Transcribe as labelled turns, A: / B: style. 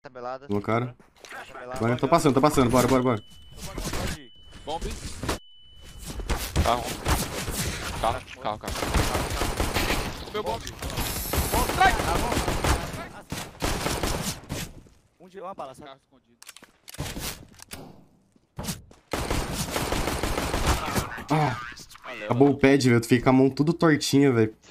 A: tabelada.
B: No cara.
A: Tabelada.
B: Vai, tô passando, bora.
C: Pode ir. Bombe. Carro. Carro. Meu bombe. Strike!
D: Uma bala, sabe?
C: Carro escondido.
B: Ah, acabou o pad, velho. Tu fica com a mão tudo tortinha, velho.